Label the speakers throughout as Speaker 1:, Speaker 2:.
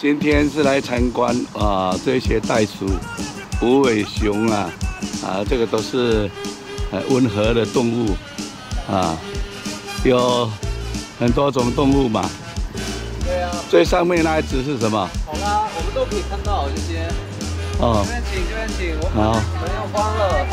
Speaker 1: 今天是来参观这些袋鼠、无尾熊这个都是温和的动物有很多种动物嘛。
Speaker 2: 对啊。
Speaker 1: 最上面那一只是什么？
Speaker 2: 好啦，我们都可以看到这些。
Speaker 1: 哦。
Speaker 2: 这边请，这边请。
Speaker 1: 好。
Speaker 2: 门要关了。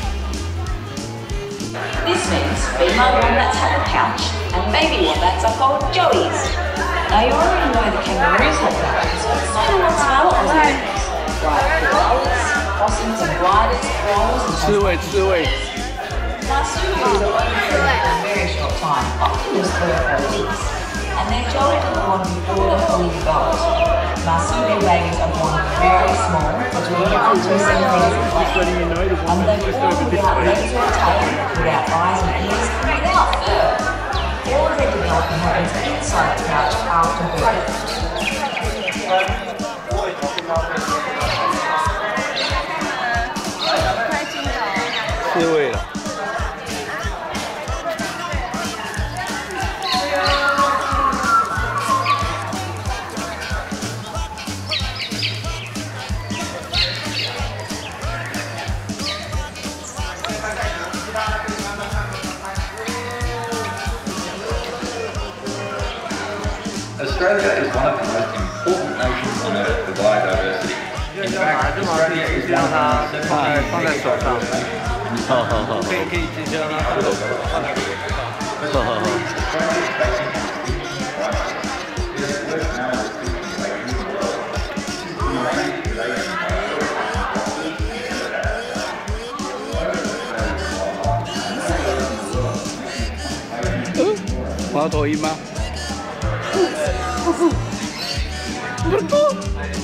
Speaker 3: This means female wombats have a pouch and baby wombats are called joeys. Now you already know the kangaroos have pouches, but it's not a lot smaller alternatives. Like koalas, possums and gliders, koalas and
Speaker 1: 刺猬，刺猬。
Speaker 3: Now sumoos are only for a very short time, often just 3 or 4 weeks, and they're joeyed at the bottom before they're fully developed. Now sumo babies are born very small, between up to 7 meters in length, and they're born without legs or tail, without eyes and ears, and without fur. All of their development happens inside the pouch after birth.
Speaker 1: 刺猬了。
Speaker 4: Australia is one of the most important nations on earth for biodiversity. In fact, Australia is one of the most
Speaker 2: 放在手上。
Speaker 1: 好好好。
Speaker 2: 可以直接让它放在手上。
Speaker 1: 好好好。猫头鹰吗？不多。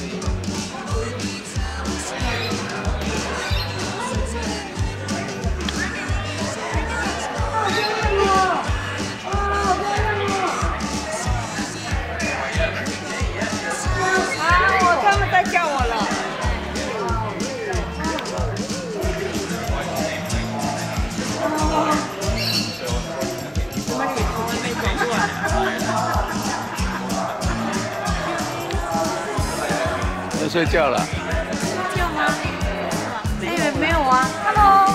Speaker 5: 他们在叫我了。
Speaker 1: 要睡觉了。
Speaker 5: 睡觉吗？哎，没有啊。Hello。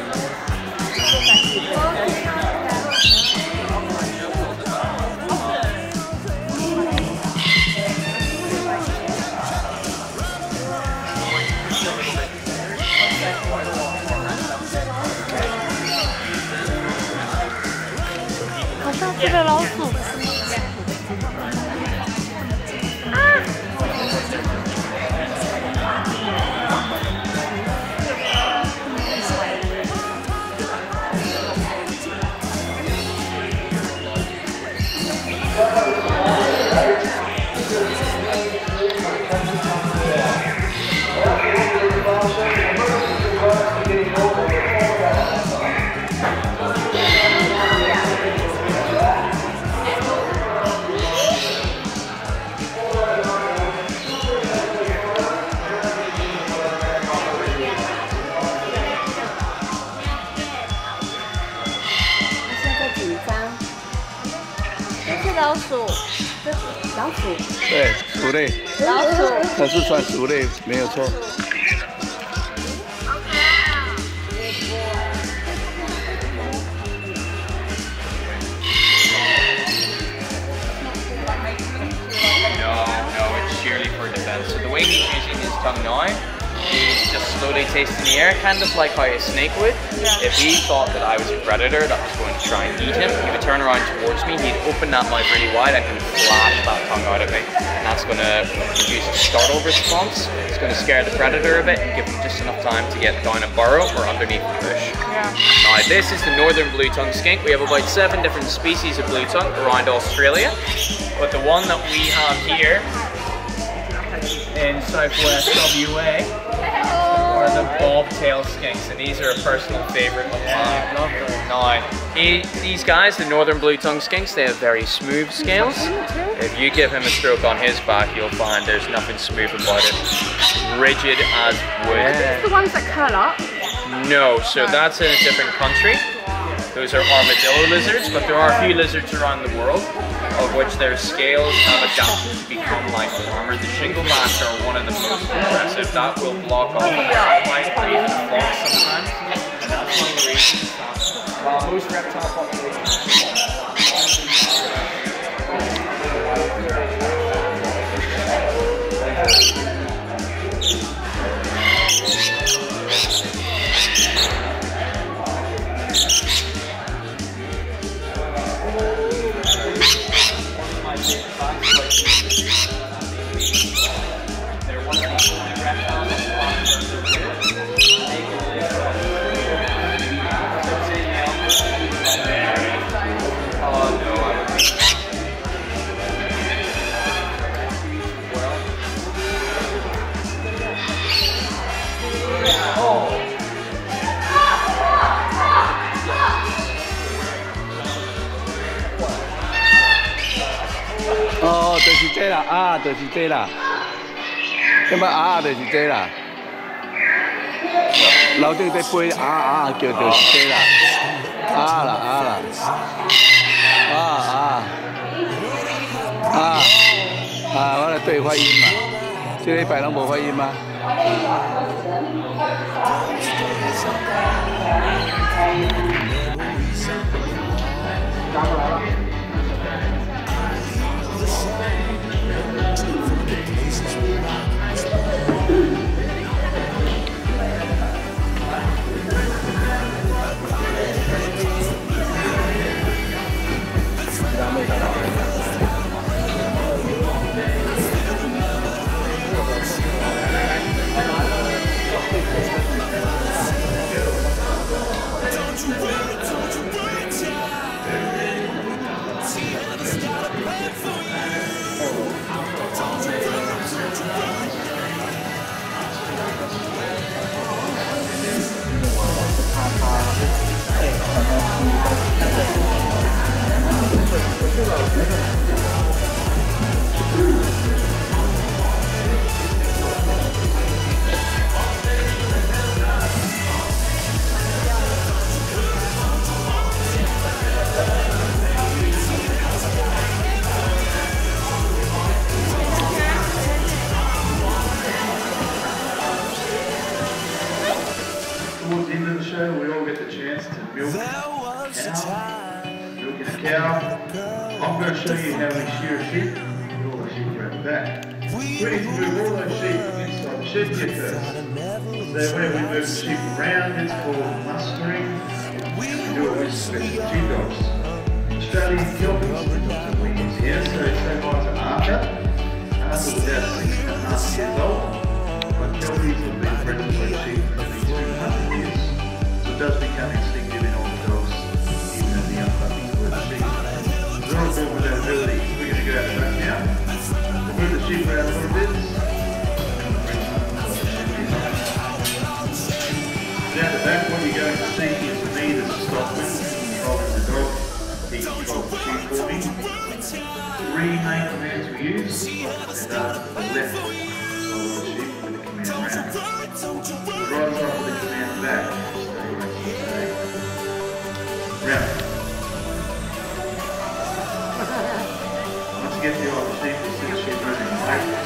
Speaker 5: 好像是个老鼠。 老鼠，这是老鼠。
Speaker 1: 对，鼠类。
Speaker 5: 老鼠。
Speaker 1: 它是算鼠类，没有错。
Speaker 6: No, it's sheerly for defense. So the way he's using his tongue now, he's just slowly tasting the air, kind of like how a snake would. Yeah. If he thought that I was a predator that was going to try and eat him, he would turn around towards me, he'd open that mouth really wide and he'd flash that tongue out at me. And that's going to produce a startle response. It's going to scare the predator a bit and give him just enough time to get down a burrow or underneath the bush. Yeah. Now this is the northern blue-tongued skink. We have about 7 different species of blue-tongue around Australia. But the one that we have here in southwest WA are the bobtail skinks, and these are a personal favourite of mine. Now, these guys, the northern blue-tongued skinks, they have very smooth scales. If you give him a stroke on his back, you'll find there's nothing smooth about it. Rigid as wood.
Speaker 5: Are these the ones that curl up?
Speaker 6: No, so that's in a different country. Those are armadillo lizards, but there are a few lizards around the world of which their scales have adapted to become like armor. The shingle bats are one of the most impressive. That will block off an eye or even a fox sometimes. And that's one of the reasons that while most reptile populations
Speaker 1: 哦，就是这啦，啊，就是这啦，什么啊，就是这啦，楼顶在飞啊，叫就是这啦，啊啦，我来对发音嘛，这礼拜拢无发音吗？
Speaker 7: Towards the end of the show, we all get the chance to milk a cow. I'm going to show you how we shear a sheep with all the sheep around the back. We need to move all those sheep inside the shed here first. So where we move the sheep around, it's called mustering. We do it with special sheepdogs. Australian Kelpies, the dogs that we use here, so say hi to Arthur. Arthur was about 6.5 years old. But Kelpies have been friends with sheep for these 200 years. So it does become instinctive in older dogs, even in the young puppies with the sheep. We're all born with that ability. We're going to go out the back now. We'll move the sheep around a little bit. Down the back, what you're going to see is me that's a stockman controlling the dog. He controls the sheep for me. Three main commands we use, and the left side of the sheep with the command round. The right side with the command back. Stay. Round. Once you get the eye of the sheep, you see the sheep moving right.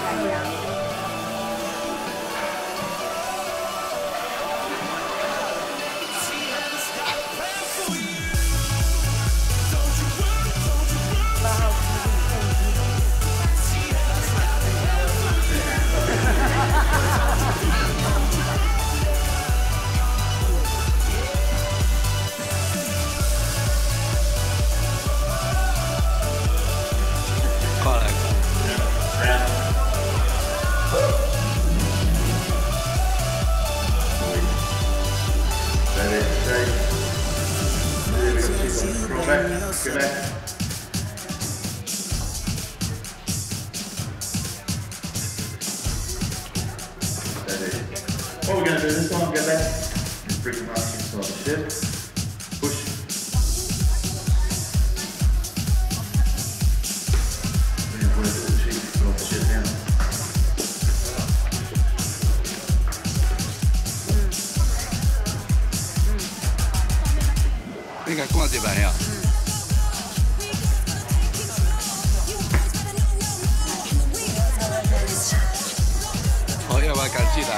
Speaker 7: Go back. What we're going to do this time, go back and bring them up inside the shed. Push. Then work all the sheep off the shed down.
Speaker 1: Venga, come on. 哦，要把它赶进来。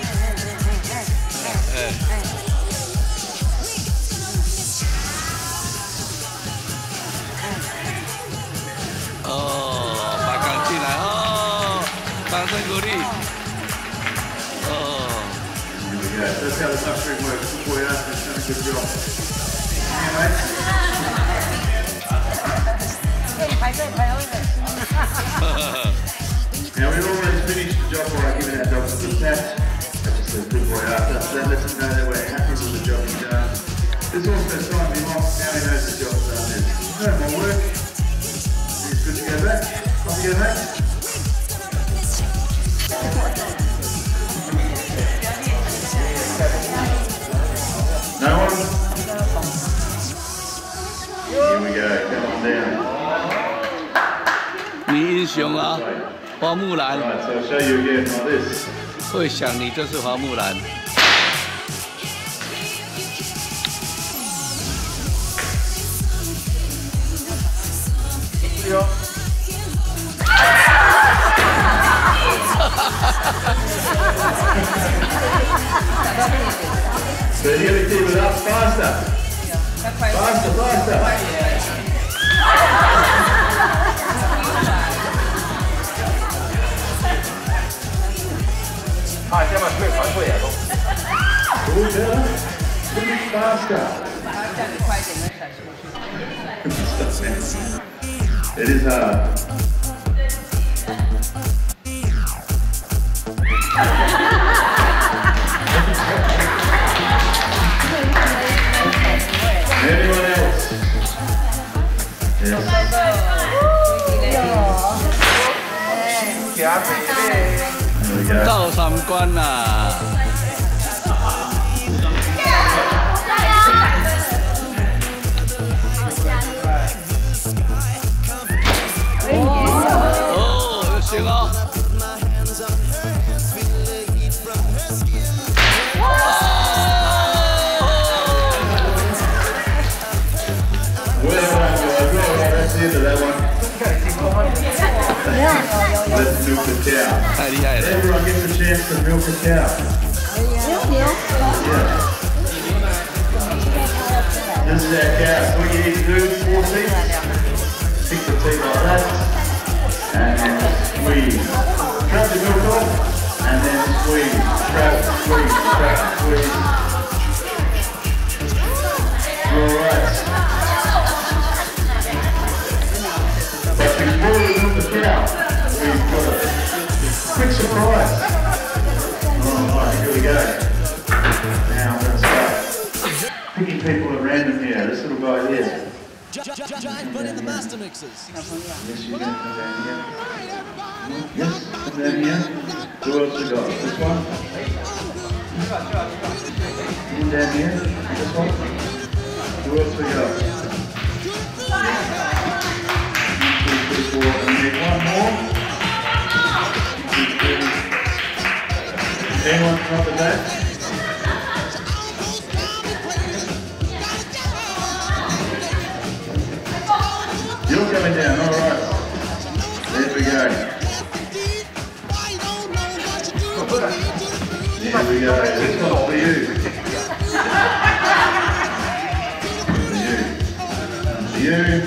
Speaker 1: 哦，把它赶进来哦，掌声鼓励。哦。
Speaker 7: Yeah, that's how the suffering works. Good boy, Arthur's done a good job. Yeah, mate. Now we always finish the job by giving our dogs a good pat. That just says good boy Arthur. So that lets us know that we're happy with the job he's done. There's also signing him off. Now he knows the job's done. There's no more work. It's good to go back. Off you go, mate. No one? Here we go, come on down.
Speaker 1: 你英雄啊，花木兰。
Speaker 7: Right, so I'll show you again like this.
Speaker 1: 会想你就是花木兰。
Speaker 7: So you gotta keep it up faster. Faster, faster.
Speaker 2: 啊，先把腿传出来都。
Speaker 7: Good, a bit faster. It is hard. Anyone else? Yes.
Speaker 1: 到三关啦！哦，行哦。
Speaker 7: Let's milk the cow.
Speaker 1: 太厉害了！
Speaker 7: Everyone gets a chance to milk a cow. Yeah. This is our cow. So what you need to do is 4 teeth. Pick the teeth like that. And then squeeze. Trap the milk off. And then squeeze. Trap, squeeze, trap, squeeze. Alright. But before we milk the cow, we've got a quick surprise. Alright, here we go. Now I'm going to start picking people at random here. This little guy here.
Speaker 8: Giant Bunny and the Master Mixers.
Speaker 7: Yes, you're going to come down here. Yes, come down here. Who else we got? This one? Come down here. This one? Who else we got? 1, 2, 3, 4. And we need one more. 1, 2, 3. Anyone come up with that? You're coming down, alright. There we go. There we go. This one's for you. For you.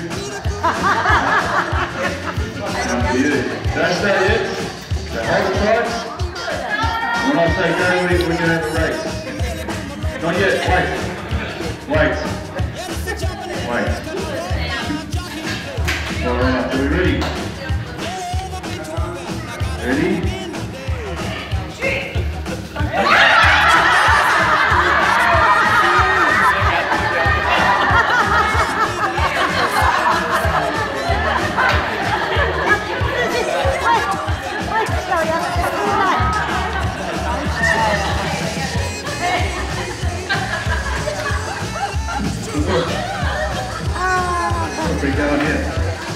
Speaker 7: For you. Don't stay yet. So hold it tight. When I say go, we're going to have a race. Not yet. Wait. Alright, are we ready? Ready? What's we going here?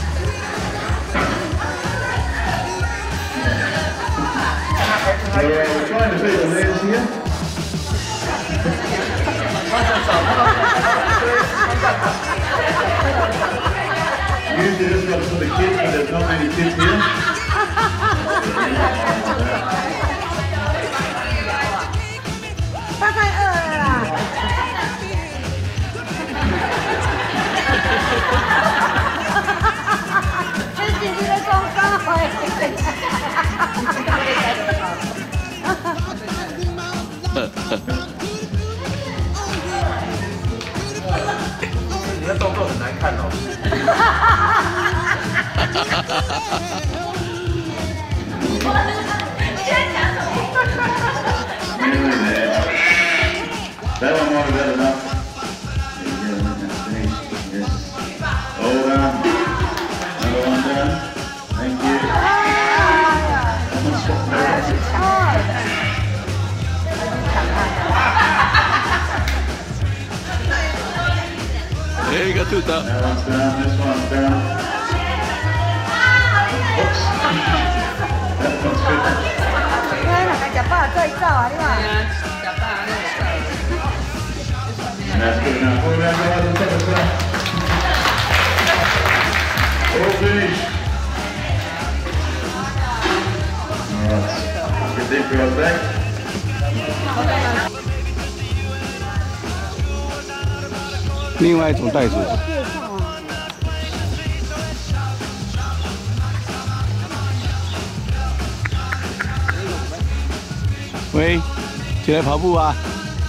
Speaker 7: We're trying to beat the leaders here. Usually this one's for the kids, but there's not many kids here.
Speaker 2: 你的动作很难看哦。
Speaker 7: That one more, is that enough? Hold on. Another one done. Thank you.
Speaker 1: 一个兔子。
Speaker 7: That one's done. This one's done. Oops. That one's finished.
Speaker 5: 食饱再走啊，你看。
Speaker 7: And that's good enough. Hold that guard and take us out. All finished. Alright. Good deep guys back.
Speaker 1: 另外一种袋鼠。喂，起来跑步啊！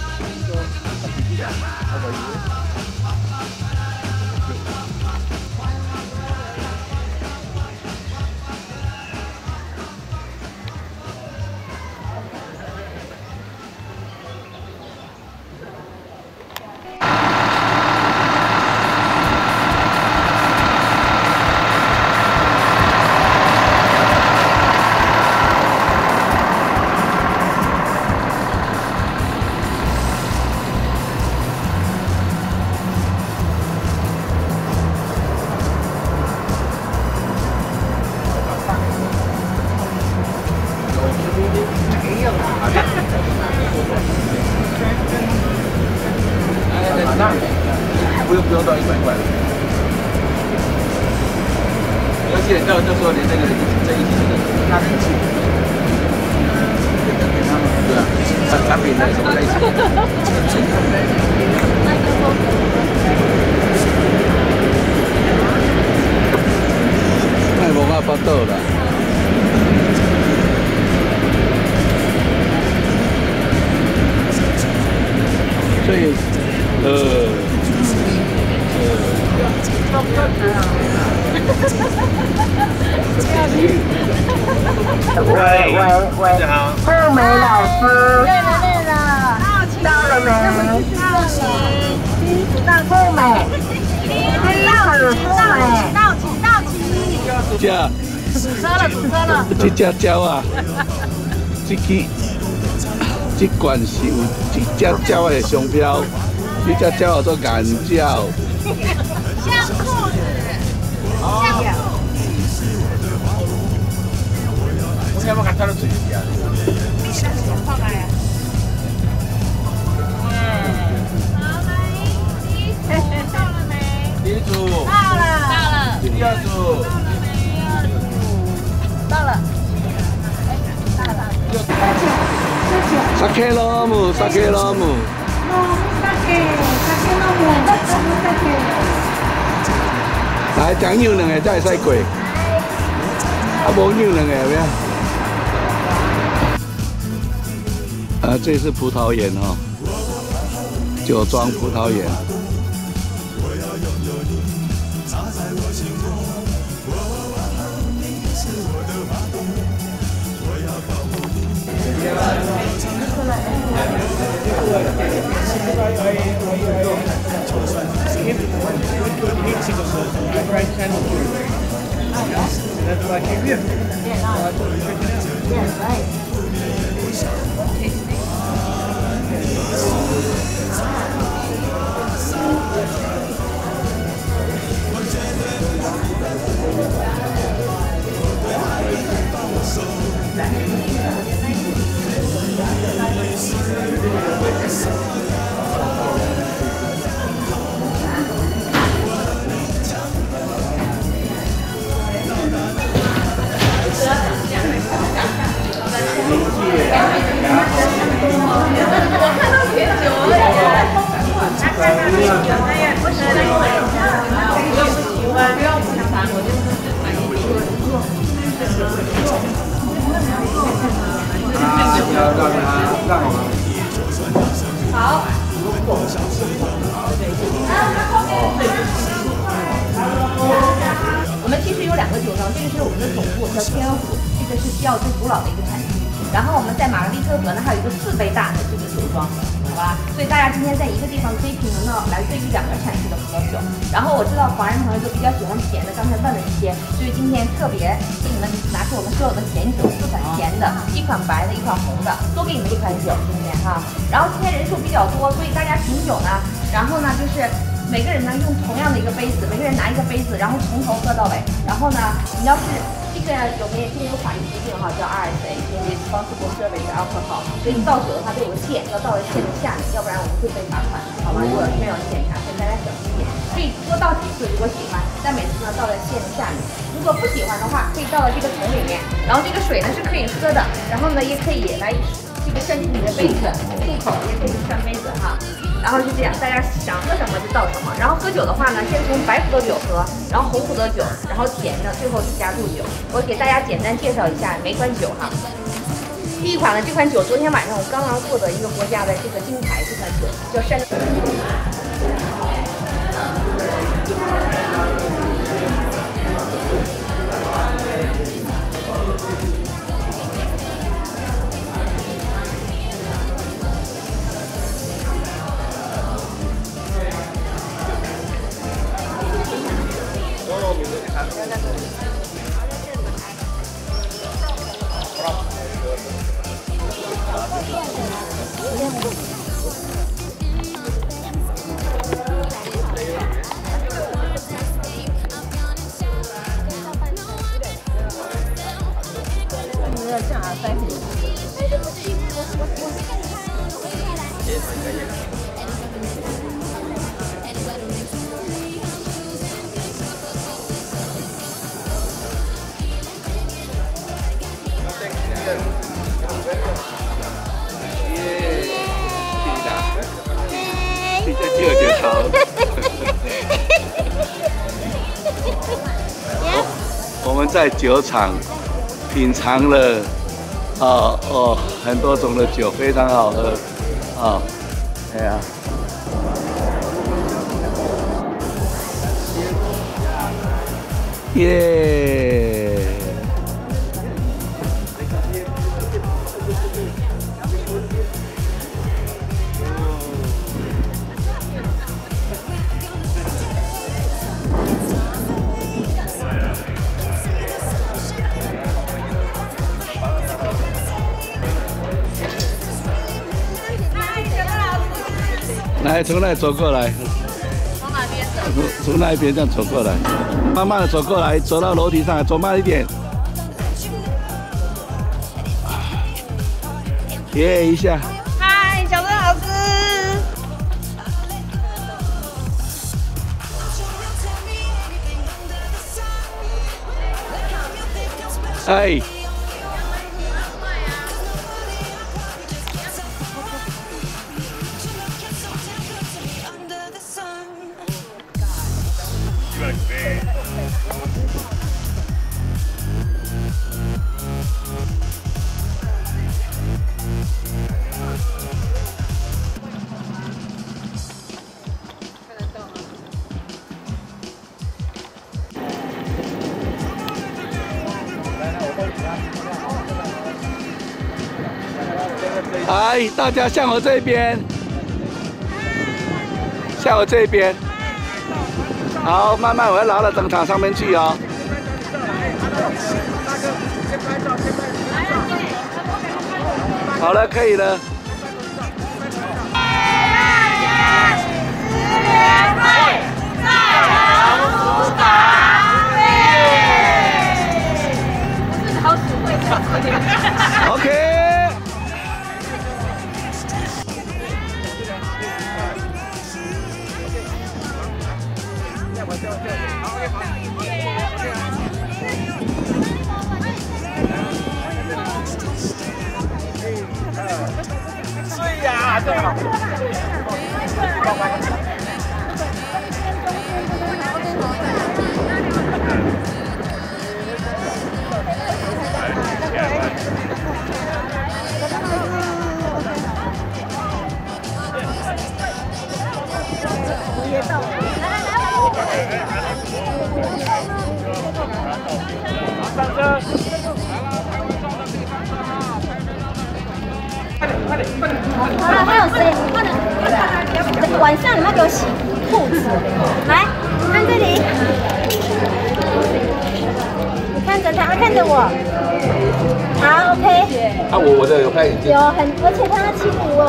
Speaker 2: 不用到100块了。而且到时候连那个这一期的拉进去，给他们对啊，产品的什么在一起。
Speaker 1: 太无法巴肚啦。所以，
Speaker 3: 喂，贺梅老师，累了，到了没？到贺梅，
Speaker 1: 这只鸟啊，这款是有一只鸟的商标，这只鸟叫做眼鸟。
Speaker 5: 像裤子，像
Speaker 2: 我要不敢穿到嘴里啊？
Speaker 5: 放开呀！到了没？
Speaker 2: 第一组。
Speaker 5: 到了。
Speaker 2: 第二组。
Speaker 5: 到了。
Speaker 1: 沙克罗姆。来，讲有两个才会使过，啊，无有两个有没有？这是葡萄园哦，酒庄葡萄园。
Speaker 2: 要让我们。
Speaker 5: 好。我们其实有2个酒庄，这个是我们的总部，叫天鹅湖，这个是西澳最古老的一个产区。然后我们在玛格丽特河呢，还有一个4倍大的这个酒庄，好吧？所以大家今天在一个地方可以品尝到来自于2个产区的葡萄酒。然后我知道华人朋友都比较喜欢甜的，刚才问了一些，所以今天特别给你们拿出我们所有的甜酒，4款甜的，1款白的，1款红的，多给你们1款酒今天哈。然后今天人数比较多，所以大家品酒呢，然后呢就是每个人呢用同样的一个杯子，每个人拿一个杯子，然后从头喝到尾。然后呢，你要是这个这个有法律规定哈，叫 RSA， 就是 Responsible Service Alcohol， 所以你倒酒的话都有个线，要倒在线的下面，要不然我们会被罚款，好吗？如果没有检查，所以大家小心点。可以多倒几次，如果喜欢，但每次呢倒在线的下面。如果不喜欢的话，可以倒到这个桶里面，然后这个水呢是可以喝的，然后呢也可以来这个伸进你的杯子，漱口也可以穿杯子哈。然后是这样，大家想喝什么就倒什么。然后喝酒的话呢，先从白葡萄酒喝，然后红葡萄酒，然后甜的，最后是加入酒。我给大家简单介绍一下每款酒哈。第一款呢，这款酒昨天晚上我刚刚获得一个国家的这个金牌，这款酒叫山。
Speaker 1: 我们在酒厂品尝了很多种的酒，非常好喝啊！哎呀，耶！来，从那里走过来。
Speaker 5: 从哪边走？
Speaker 1: 从那一边这样走过来，慢慢的走过来，走到楼梯上，走慢一点。耶一下。
Speaker 5: 嗨，小郑老师。
Speaker 1: 哎。来，大家向我这边，向我这边。好，慢慢我要拿到灯塔上面去哦。好了，可以了。OK。
Speaker 2: 对呀，对呀。
Speaker 5: 好了，还有谁？晚上你们要给我洗裤子，来，看这里，你看着他，看着我，好 ，OK。
Speaker 2: 啊，我的有拍眼镜。
Speaker 5: 有很，而且他欺负我。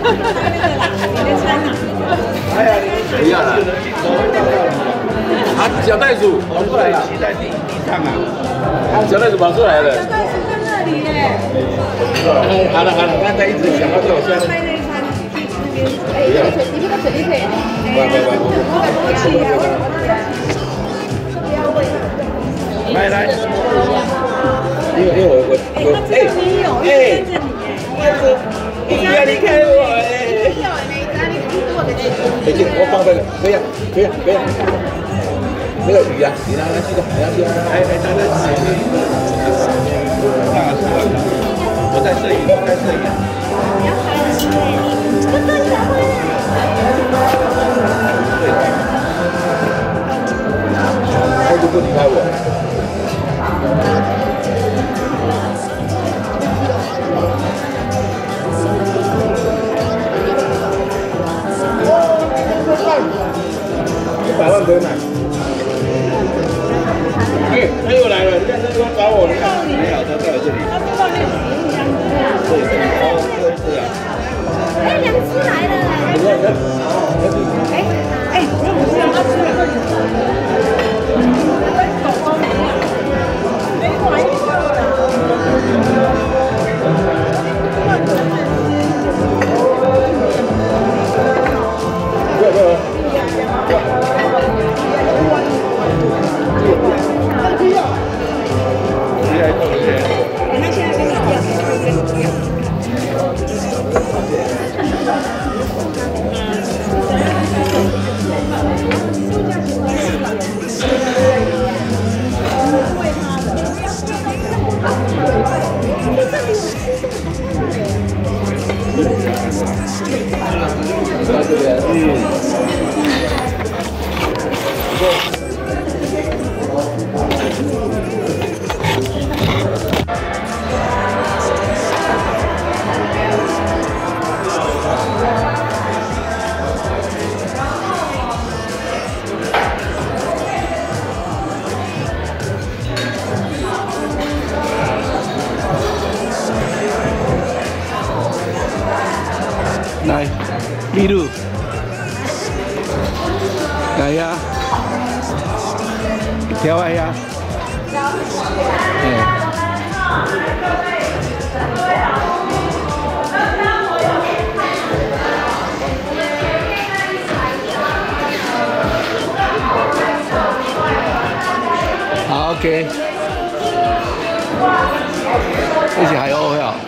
Speaker 2: 哎呀，不要了。啊，小袋鼠跑出来了，骑在地上啊！小袋鼠跑出来了。小袋鼠在那里耶。好了，刚才一直想要对我说。你这个水力可以。来，因为我你不要离开我哎！我放这个，可以啊。那个鱼啊，你拿去的，哎，拿在前面。我在摄影。他就不离开我。100万可以买。他又来了，你看他又找我，你看没有，他在这里。对啊。
Speaker 5: 哎，2只来了。
Speaker 1: 来，秘鲁，来呀，调来呀，好 ，OK， 而且还有票。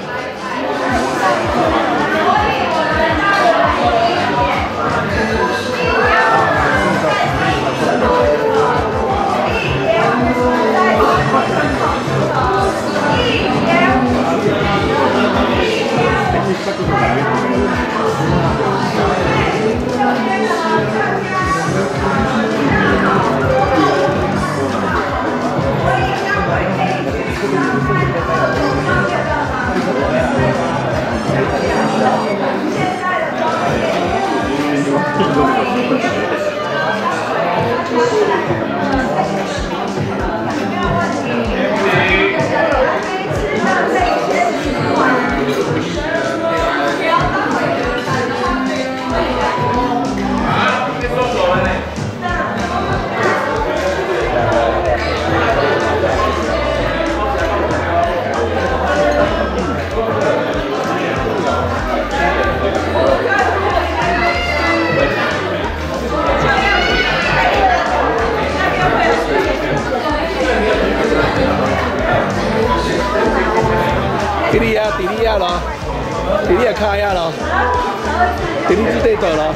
Speaker 1: 弟弟呀咯，弟弟卡呀咯，弟弟是对走了。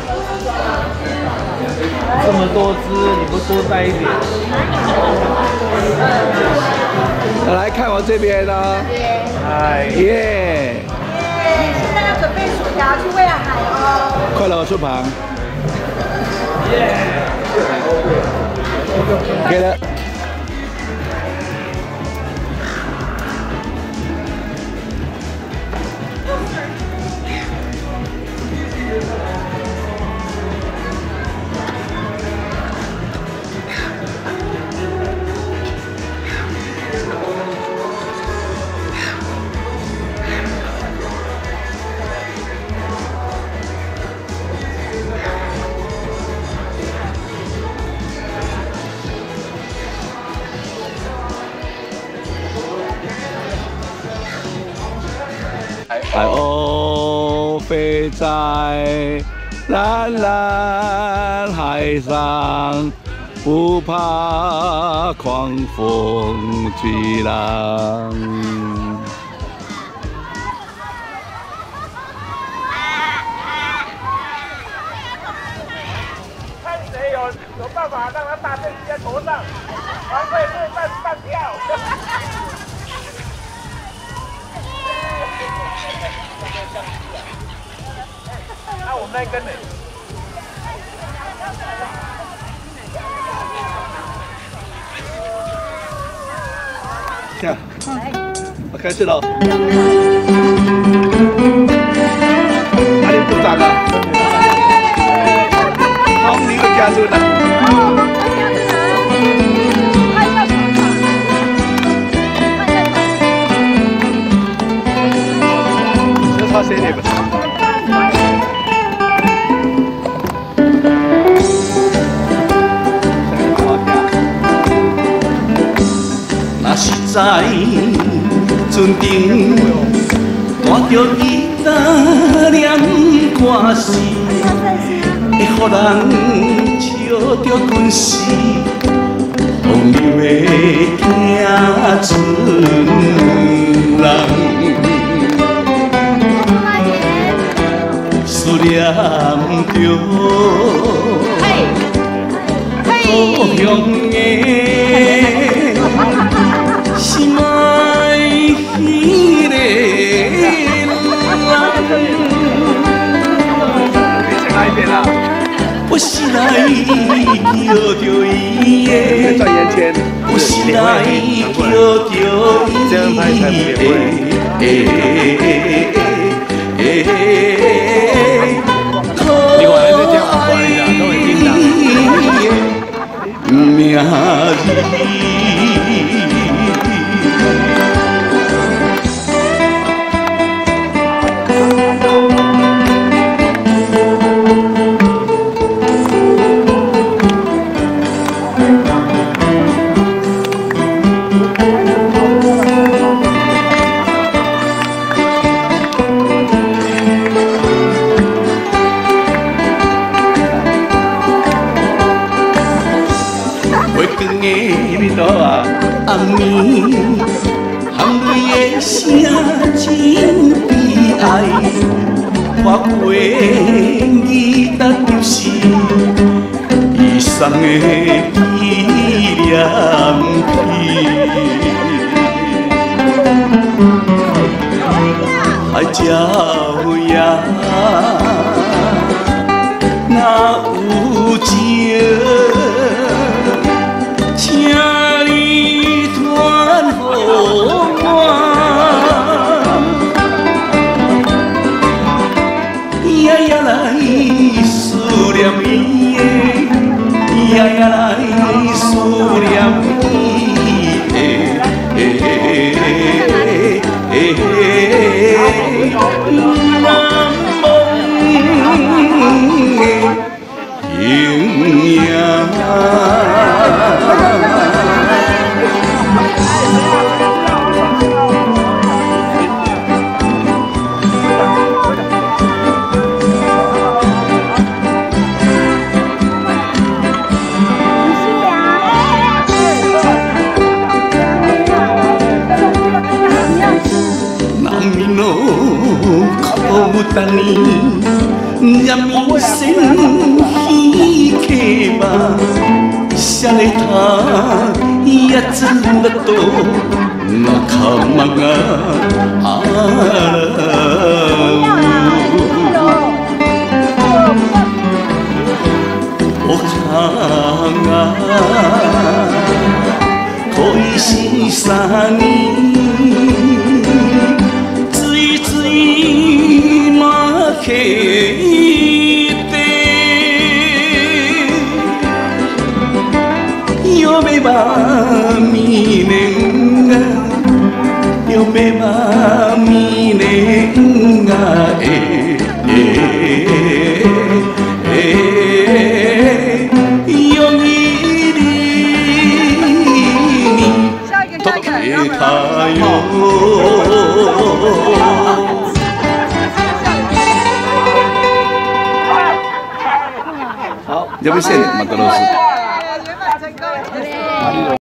Speaker 1: 这么多只，你不多带一点？来看我这边呢。哎耶！
Speaker 5: 现在要准备薯条去喂海哦。
Speaker 1: 快乐出旁。给了。 海鸥飞在蓝蓝海上，不怕狂风巨浪。
Speaker 2: 看谁有办法让他大便滴在头上，还会半跳。那我们那根呢？
Speaker 1: 这样，我开始了。哪里鼓掌啊？好，你个加入的。这他谁的不？
Speaker 9: 若是在船顶看着伊担念歌词，会予人笑着困死。风流的行船人，思念着故乡的。心爱迄个人，我是来叫着伊的，我是来叫着伊
Speaker 2: 你晚上就这样玩一下，都很紧张。
Speaker 9: 名字。暗暝，含泪的声真悲哀，划过伊达就是伊送的纪念品。海鸟呀，若有情。来思念伊难忘的形影。等你让我身稀客吧，下来他也真的多，那卡玛啊我看啊，恋しさに負けて呼べば未練が呼べば未練がよぎりに溶けたよ
Speaker 1: 这边线马格罗斯。